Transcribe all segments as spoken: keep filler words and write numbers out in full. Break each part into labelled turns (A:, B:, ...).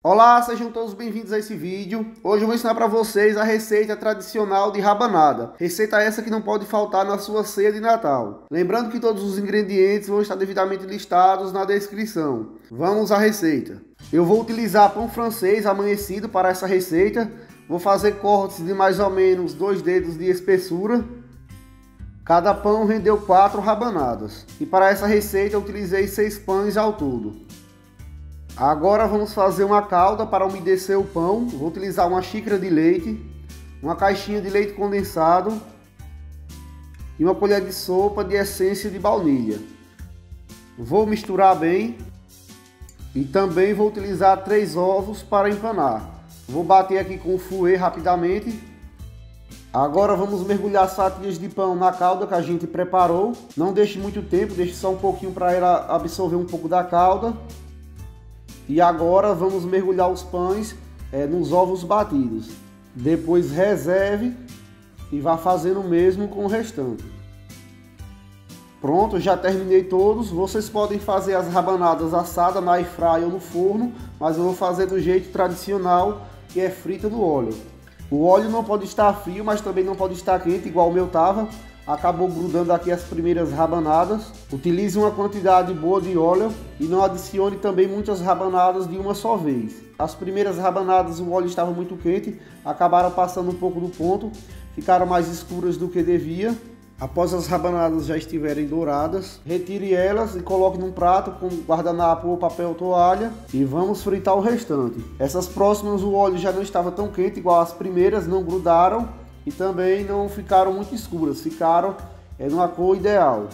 A: Olá, sejam todos bem-vindos a esse vídeo. Hoje eu vou ensinar para vocês a receita tradicional de rabanada. Receita essa que não pode faltar na sua ceia de Natal. Lembrando que todos os ingredientes vão estar devidamente listados na descrição. Vamos à receita. Eu vou utilizar pão francês amanhecido para essa receita. Vou fazer cortes de mais ou menos dois dedos de espessura. Cada pão rendeu quatro rabanadas. E para essa receita eu utilizei seis pães ao todo. Agora vamos fazer uma calda para umedecer o pão. Vou utilizar uma xícara de leite, uma caixinha de leite condensado e uma colher de sopa de essência de baunilha. Vou misturar bem e também vou utilizar três ovos para empanar. Vou bater aqui com o fouet rapidamente. Agora vamos mergulhar as fatias de pão na calda que a gente preparou. Não deixe muito tempo, deixe só um pouquinho para ela absorver um pouco da calda. E agora vamos mergulhar os pães é, nos ovos batidos. Depois reserve e vá fazendo o mesmo com o restante. Pronto, já terminei todos. Vocês podem fazer as rabanadas assadas na air fry ou no forno, mas eu vou fazer do jeito tradicional, que é frita no óleo. O óleo não pode estar frio, mas também não pode estar quente, igual o meu estava. Acabou grudando aqui as primeiras rabanadas. Utilize uma quantidade boa de óleo e não adicione também muitas rabanadas de uma só vez. As primeiras rabanadas o óleo estava muito quente, acabaram passando um pouco do ponto, ficaram mais escuras do que devia. Após as rabanadas já estiverem douradas, retire elas e coloque num prato com guardanapo ou papel toalha e vamos fritar o restante. Essas próximas o óleo já não estava tão quente igual as primeiras, não grudaram. E também não ficaram muito escuras, ficaram é, numa cor ideal.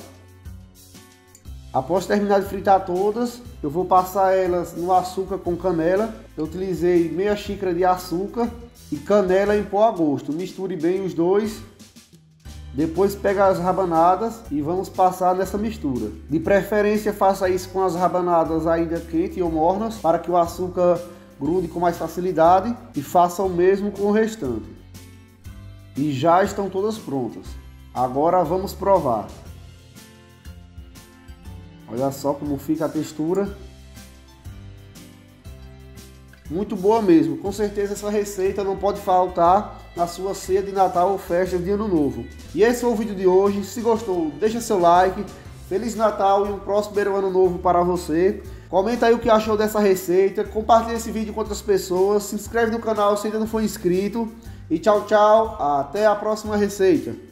A: Após terminar de fritar todas, eu vou passar elas no açúcar com canela. Eu utilizei meia xícara de açúcar e canela em pó a gosto. Misture bem os dois. Depois pega as rabanadas e vamos passar nessa mistura. De preferência faça isso com as rabanadas ainda quentes ou mornas, para que o açúcar grude com mais facilidade, e faça o mesmo com o restante. E já estão todas prontas. Agora vamos provar. Olha só como fica a textura. Muito boa mesmo. Com certeza essa receita não pode faltar na sua ceia de Natal ou festa de Ano Novo. E esse foi o vídeo de hoje. Se gostou, deixa seu like. Feliz Natal e um próspero Ano Novo para você. Comenta aí o que achou dessa receita. Compartilhe esse vídeo com outras pessoas. Se inscreve no canal se ainda não for inscrito. E tchau, tchau. Até a próxima receita.